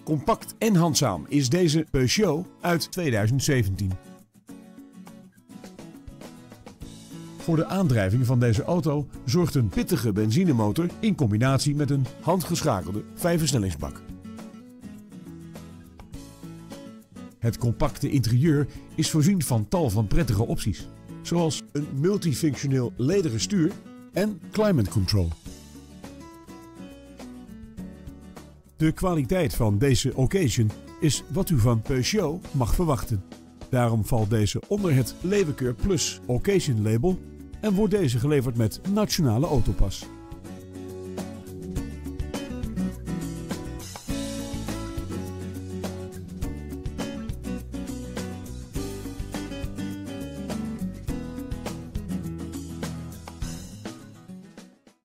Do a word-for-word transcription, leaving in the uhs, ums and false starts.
Compact en handzaam is deze Peugeot uit tweeduizend zeventien. Voor de aandrijving van deze auto zorgt een pittige benzinemotor in combinatie met een handgeschakelde vijfversnellingsbak. Het compacte interieur is voorzien van tal van prettige opties, zoals een multifunctioneel lederen stuur en climate control. De kwaliteit van deze occasion is wat u van Peugeot mag verwachten. Daarom valt deze onder het Leeuwenkeur Plus Occasion label en wordt deze geleverd met Nationale Autopas.